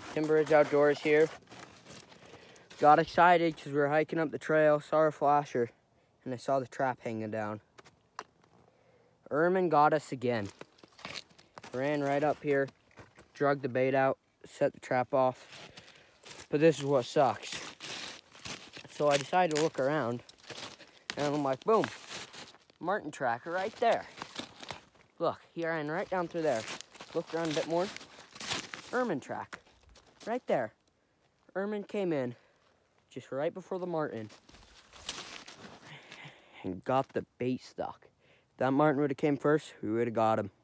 Timberridge Outdoors here. Got excited because we were hiking up the trail, saw a flasher, and I saw the trap hanging down. Ermine got us again. Ran right up here, drug the bait out, set the trap off. But this is what sucks. So I decided to look around, and I'm like, boom, marten tracker right there. Look, he ran right down through there. Looked around a bit more. Ermine track, right there. Ermine came in just right before the marten and got the bait stuck. If that marten would have came first, we would have got him.